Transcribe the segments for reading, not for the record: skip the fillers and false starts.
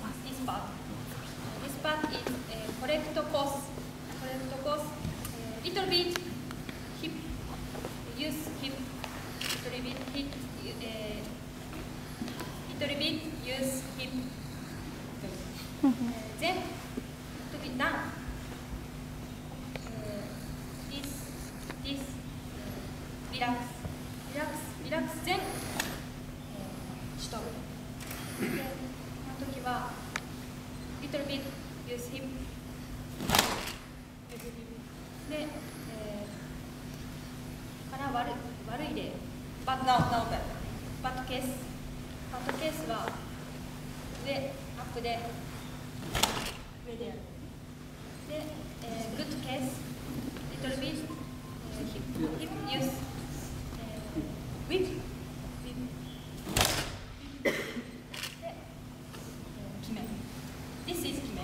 this part. This part is correct course. Little bit hip, use hip. Little bit hip. Little bit use hip. Then to be done. This relax. Then しとる。で、この時は little bit use hip。で、から悪い例。バットケースは上アップで上でやる。で、グッドケース little bit hip use whip。で、決め。This is 決め。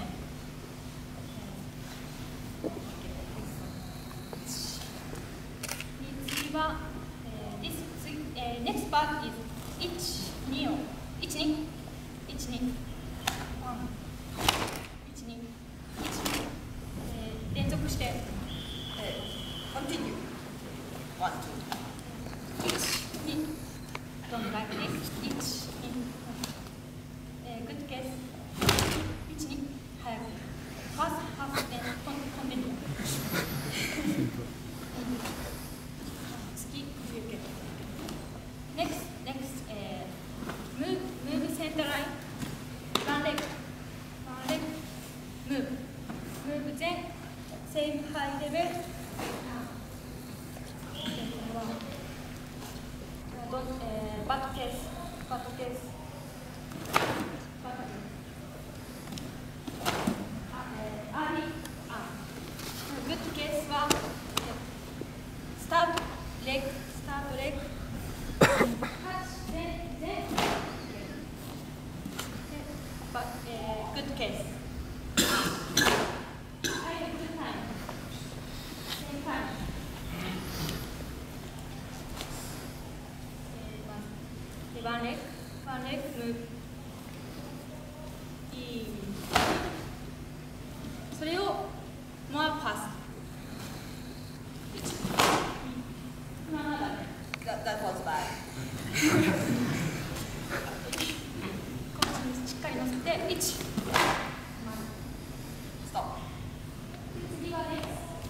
次は、next part is 1、2を1、2、連続して、continue 1、2、1、2 don't like this 1、2、good case 1、2早く fast then continue 次 next move center line one leg move then same high levelバットケースグッドケースはスタートレッグgood case. I have good time. Same time. One leg move. それを more fast. That was bad. しっかり乗せて1。ストップ。次はね、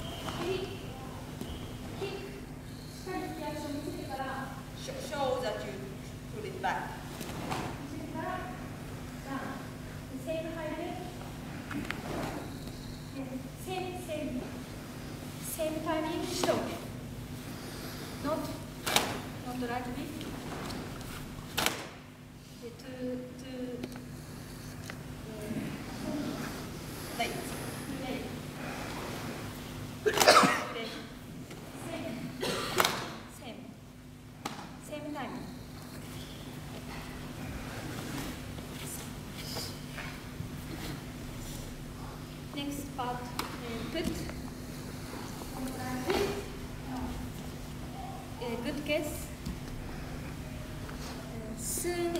キック。しっかりリアクション見せてから。 Show that you put it back. 見せてから、ダウン。セームハイで。セームタイミングしておけ。Not right bit. Late. Same time. Next part, put. Good case. Soon.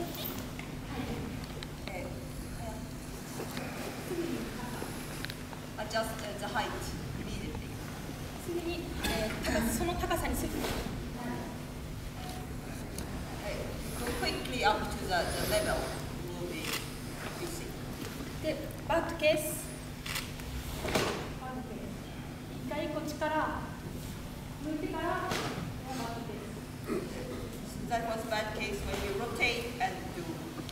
Adjust the height immediately. すぐに、その高さにする。 Go quickly up to the level. You will be easy. で、バットケース。一回こっちから向いてから、バットケース。 That was bad case when you rotate and do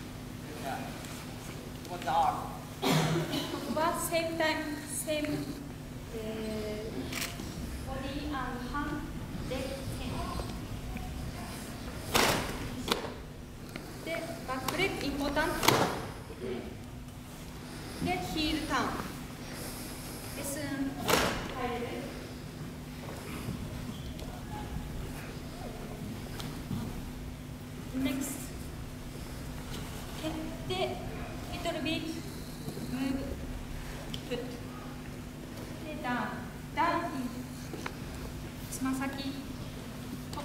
with the arm. ここはsame time, same body and hand, leg, hand. で、バックレッグインポータント。で、ヒールターン。で、スーン入れる。Next. 蹴って、little bit, move, put. で、ダウン、つま先、ト、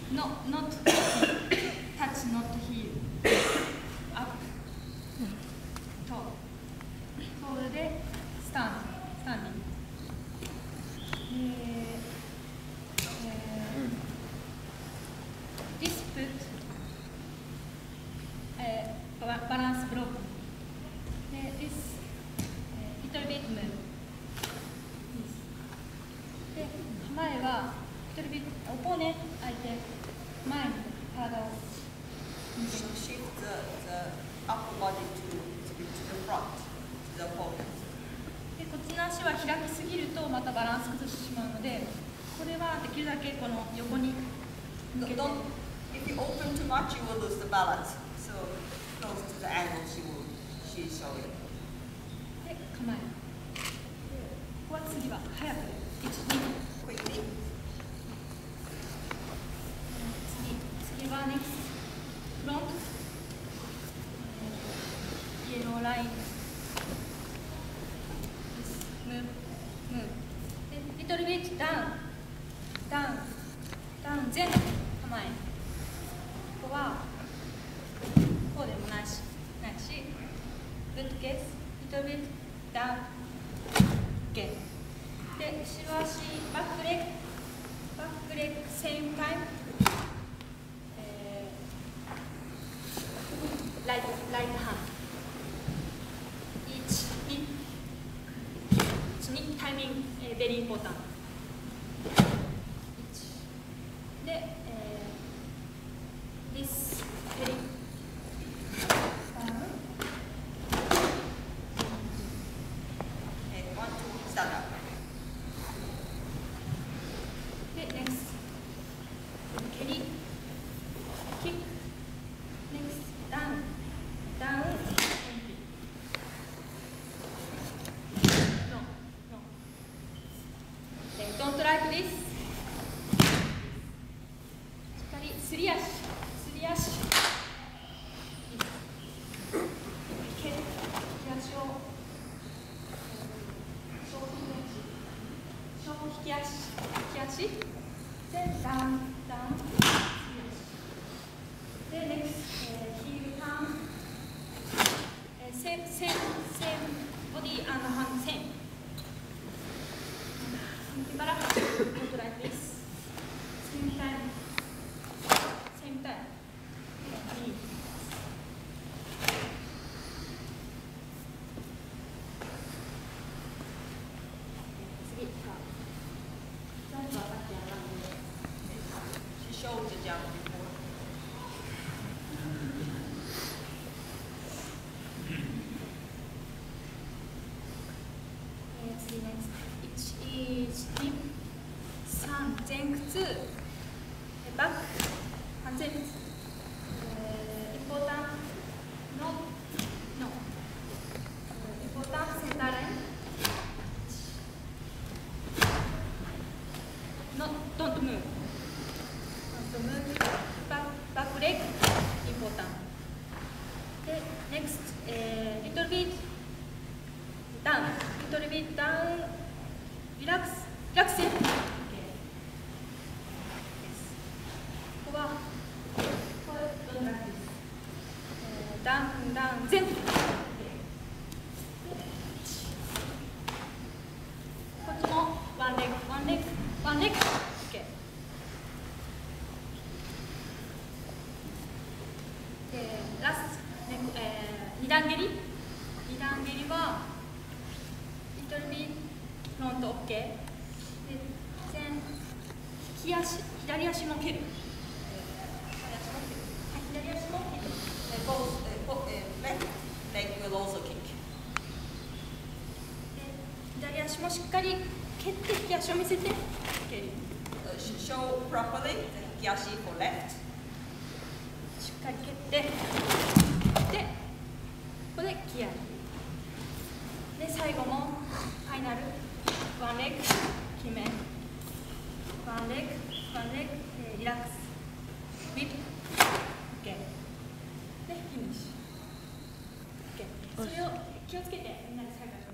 not touch, not heel, up, toe, toe でスタンディング。This foot バランスブローク。で this little bit move。で構えはlittle bit おポネ相手前に体を。 Shift the upper body to the front, to the opponent. でこっちの足は開きすぎるとまたバランス崩してしまうので、これはできるだけこの横に向けて。 If you open too much, you will lose the balance. So close to the angle she is showing. で構え。ここは次は早く。 Quickly. 次は next front イエローライン。move で little bit down 前構え。ここはこうでもないしgood case little bit down OK で後ろ足バックレッグ same time ライトハンド1、2タイミングベリーインポータントでthis ベリー And 1, 2, stand up. で next 蹴りキック next ダウンDon't like this しっかりすり足蹴足を引き足でダウンで next ヒールターンsame body and hand same から don't like this same time She showed the jump before. 次 next 1、2、3前屈バック半前屈インポータンのインポータンセンターラインのdon't move バックレッグインポータンで next little bit down リラックスセンターここはダウン全部こっちもワンレッグ OK ラスト、2段蹴りはリトルビーフロント OK で左足も蹴る左足も蹴る Left leg will also kick. 左足もしっかり蹴って引き足を見せて蹴る Show properly the hikiashi for left. しっかり蹴ってでここで気合いで最後もファイナルワンレッグ決めワンレッグリラックスウィップ OK でフィニッシュ OK それを気をつけてみんなで再開します